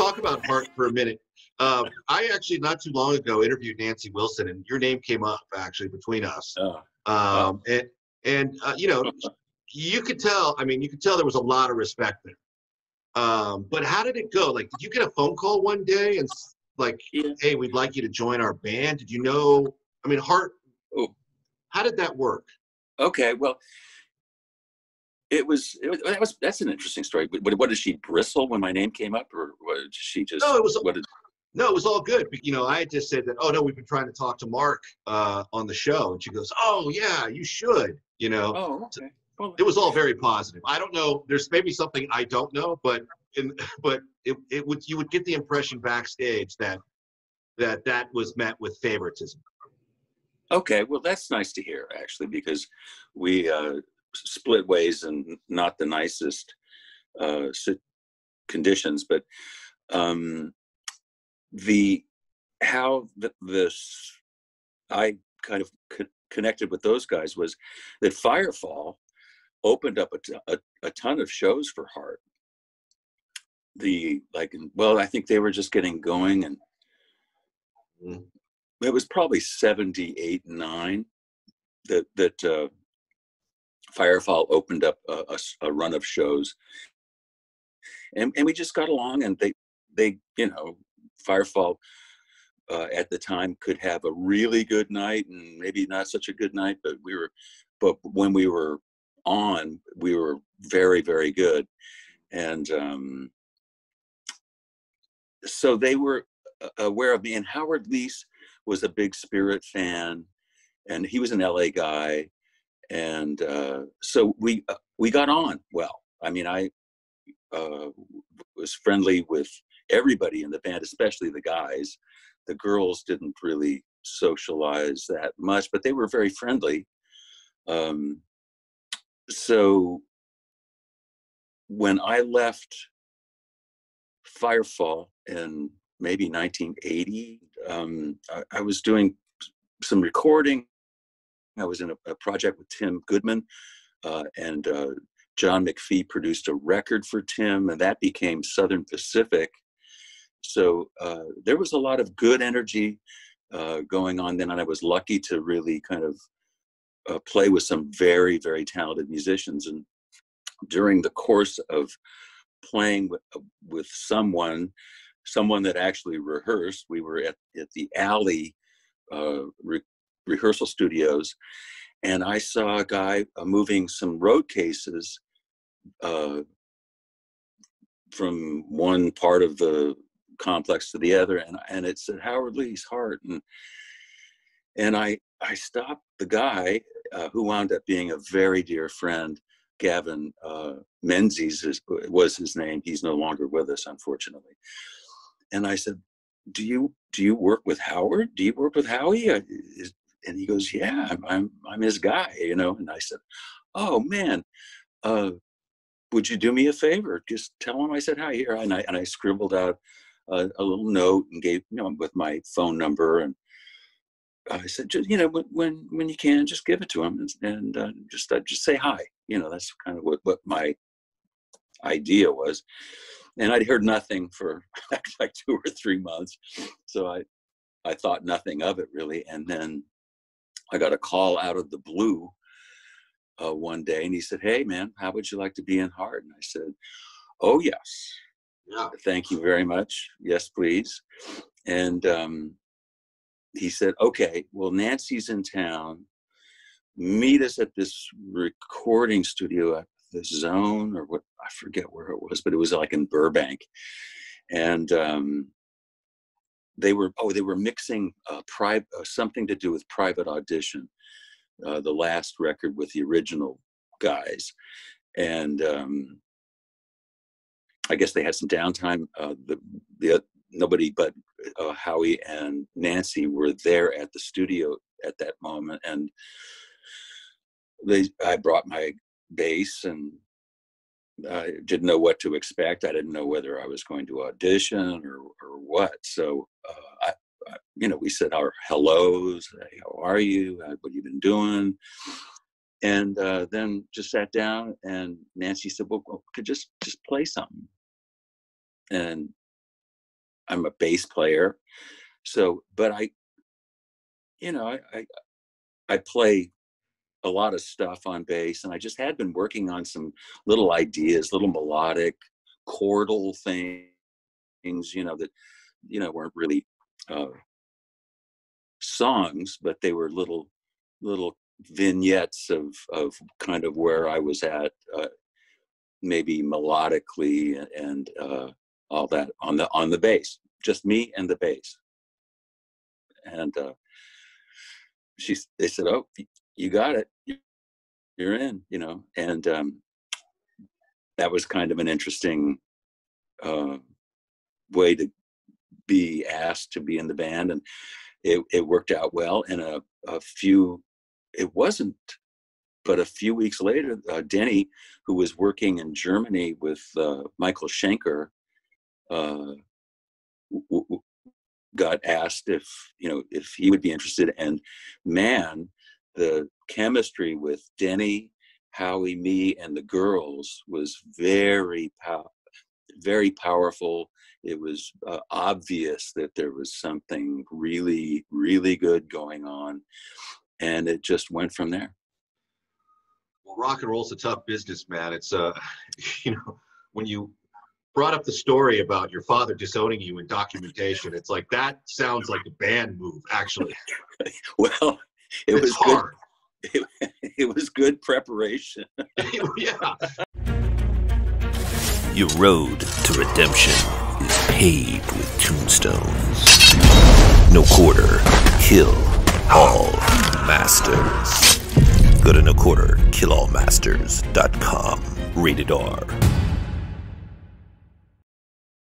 talk about Heart for a minute. I actually not too long ago interviewed Nancy Wilson, and your name came up actually between us. You know, you could tell. I mean, you could tell there was a lot of respect there. But how did it go? Like, did you get a phone call one day and like, hey, we'd like you to join our band? Did you know? I mean, Heart. How did that work? Okay, well, that's an interesting story. But what did she bristle when my name came up, or did she just? No, it was. No, it was all good. You know, I had just said that. Oh no, we've been trying to talk to Mark on the show, and she goes, "Oh yeah, you should." You know. Oh, okay. Well, it was all very positive. I don't know. There's maybe something I don't know, but you would get the impression backstage that was met with favoritism. Okay, well, that's nice to hear, actually, because we split ways in not the nicest conditions, but I kind of connected with those guys was that Firefall opened up a ton of shows for Heart. I think they were just getting going, and it was probably 78, 9 that Firefall opened up a run of shows, and we just got along, and they you know, Firefall at the time could have a really good night and maybe not such a good night, but when we were on, we were very, very good. And so they were aware of me, and Howard Leese was a big Spirit fan, and he was an LA guy. And so we got on well. I mean, I was friendly with everybody in the band, especially the guys. The girls didn't really socialize that much, but they were very friendly. So when I left Firefall in maybe 1980, I was doing some recording. I was in a project with Tim Goodman, and John McPhee produced a record for Tim, and that became Southern Pacific. So there was a lot of good energy going on then, and I was lucky to really kind of play with some very, very talented musicians. And during the course of playing with someone that actually rehearsed, we were at the Alley rehearsal studios, and I saw a guy moving some road cases from one part of the complex to the other, and it said Howard Lee's Heart, and I stopped the guy who wound up being a very dear friend. Gavin Menzies was his name. He's no longer with us, unfortunately. And I said, do you work with Howard? Do you work with Howie? And he goes, yeah, I'm his guy, you know. And I said, oh man, would you do me a favor? Just tell him I said hi here. And I scribbled out a little note and gave, you know, with my phone number, and I said, just, you know, when you can, just give it to him, and just say hi. You know, that's kind of what my idea was. And I'd heard nothing for like 2 or 3 months, so I thought nothing of it really. And then I got a call out of the blue one day, and he said, hey man, how would you like to be in Heart? And I said, oh yes, thank you very much, yes please. And he said, okay, well, Nancy's in town, meet us at this recording studio at the Zone, or what, I forget where it was, but it was like in Burbank. And they were mixing something to do with Private Audition, the last record with the original guys. And I guess they had some downtime. Nobody but Howie and Nancy were there at the studio at that moment, and I brought my bass, and I didn't know what to expect. I didn't know whether I was going to audition or what. So you know, we said our hellos. Hey, how are you? What have you been doing? And then just sat down, and Nancy said, well, could just play something. And I'm a bass player. So, but I play a lot of stuff on bass, and I just had been working on some little ideas, little melodic chordal things, that, weren't really songs, but they were little vignettes of kind of where I was at, maybe melodically and all that on the bass, just me and the bass. And they said, "Oh, you got it. You're in," and that was kind of an interesting way to be asked to be in the band, and it worked out well. And a few weeks later, Denny, who was working in Germany with Michael Schenker, got asked if he would be interested. And man, the chemistry with Denny, Howie, me, and the girls was very powerful. It was obvious that there was something really, really good going on, and it just went from there. Well, rock and roll's a tough business, man. It's when you brought up the story about your father disowning you in documentation, it's like, that sounds like a band move, actually. Well, it's hard. It was good preparation. Yeah. Your road to redemption is paved with tombstones. No quarter, kill all masters. Go to noquarterkillallmasters.com. Rated R.